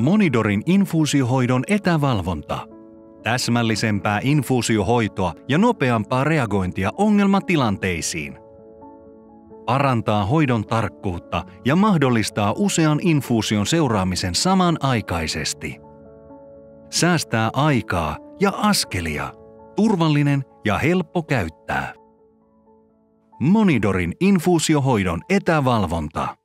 Monidorin infuusiohoidon etävalvonta. Täsmällisempää infuusiohoitoa ja nopeampaa reagointia ongelmatilanteisiin. Parantaa hoidon tarkkuutta ja mahdollistaa usean infuusion seuraamisen samanaikaisesti. Säästää aikaa ja askelia. Turvallinen ja helppo käyttää. Monidorin infuusiohoidon etävalvonta.